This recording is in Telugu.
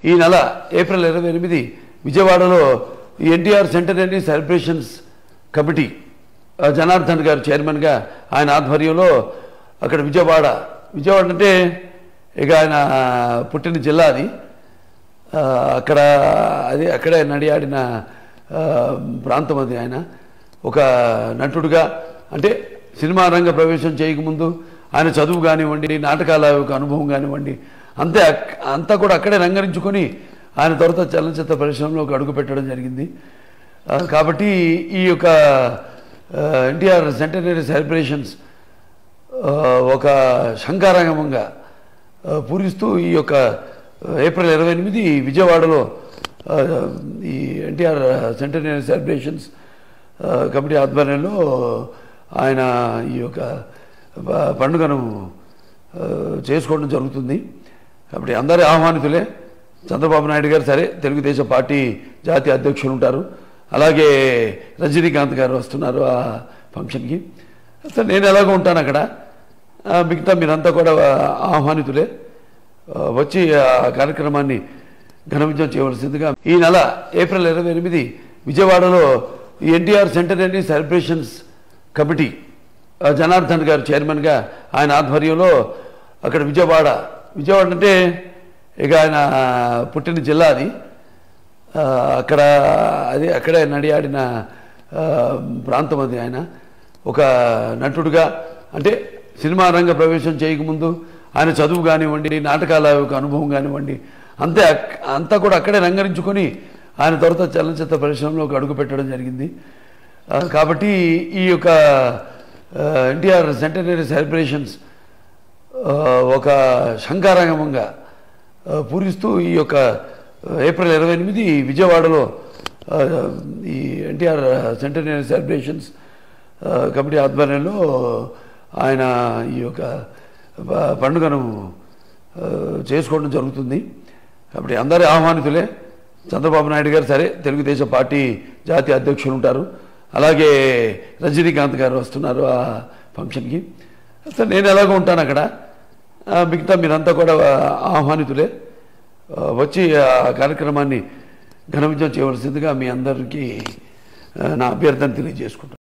ఈ నెల ఏప్రిల్ 28 విజయవాడలో NTR centenary celebrations committee Janardhan గారు చైర్మన్గా ఆయన ఆధ్వర్యంలో అక్కడ విజయవాడ అంటే ఇక ఆయన పుట్టిన జిల్లా అది. అక్కడే నడియాడిన ప్రాంతం అది. ఆయన ఒక నటుడుగా అంటే సినిమా రంగ ప్రవేశం చేయకముందు ఆయన చదువు కానివ్వండి, నాటకాల యొక్క అనుభవం కానివ్వండి, అంతా కూడా అక్కడే రంగరించుకొని ఆయన తర్వాత చలనచిత్ర పరిశ్రమలోకి అడుగు పెట్టడం జరిగింది. కాబట్టి ఈ యొక్క ఎన్టీఆర్ సెంటనరీ సెలబ్రేషన్స్ ఒక శంకారాగమంగా పూరిస్తూ ఈ యొక్క ఏప్రిల్ 28 విజయవాడలో ఈ ఎన్టీఆర్ సెంటనరీ సెలబ్రేషన్స్ కమిటీ ఆధ్వర్యంలో ఆయన ఈ యొక్క పండుగను చేసుకోవడం జరుగుతుంది. కాబట్టి అందరి ఆహ్వానితులే. చంద్రబాబు నాయుడు గారు సరే, తెలుగుదేశం పార్టీ జాతీయ అధ్యక్షులు ఉంటారు, అలాగే రజనీకాంత్ గారు వస్తున్నారు ఆ ఫంక్షన్కి. అసలు నేను ఎలాగో ఉంటాను అక్కడ, మిగతా మీరంతా కూడా ఆహ్వానితులే. వచ్చి ఆ కార్యక్రమాన్ని ఘన విజయం చేయవలసిందిగా ఈ నెల ఏప్రిల్ 28 విజయవాడలో NTR centenary celebrations committee Janardhan గారు చైర్మన్గా ఆయన ఆధ్వర్యంలో అక్కడ విజయవాడ అంటే ఇక ఆయన పుట్టిన జిల్లా అది. అక్కడే నడియాడిన ప్రాంతం అది. ఆయన ఒక నటుడుగా అంటే సినిమా రంగ ప్రవేశం చేయకముందు ఆయన చదువు కానివ్వండి, నాటకాల యొక్క అనుభవం కానివ్వండి, అంతా కూడా అక్కడే రంగరించుకొని ఆయన తర్వాత చలనచిత్ర పరిశ్రమలోకి అడుగు పెట్టడం జరిగింది. కాబట్టి ఈ యొక్క ఎన్టీఆర్ సెంటనరీ సెలబ్రేషన్స్ ఒక శంకారాగమంగా పూరిస్తూ ఈ యొక్క ఏప్రిల్ 28 విజయవాడలో ఈ ఎన్టీఆర్ సెంటనరీ సెలబ్రేషన్స్ కమిటీ ఆధ్వర్యంలో ఆయన ఈ యొక్క పండుగను చేసుకోవడం జరుగుతుంది. కాబట్టి అందరి ఆహ్వానితులే. చంద్రబాబు నాయుడు గారు సరే, తెలుగుదేశం పార్టీ జాతీయ అధ్యక్షులు ఉంటారు, అలాగే రజనీకాంత్ గారు వస్తున్నారు ఆ ఫంక్షన్కి. అసలు నేను ఎలాగో ఉంటాను అక్కడ, మిగతా మీరంతా కూడా ఆహ్వానితులే. వచ్చి ఆ కార్యక్రమాన్ని ఘన విజయం చేయవలసిందిగా మీ అందరికీ నా అభ్యర్థన తెలియజేసుకుంటున్నాను.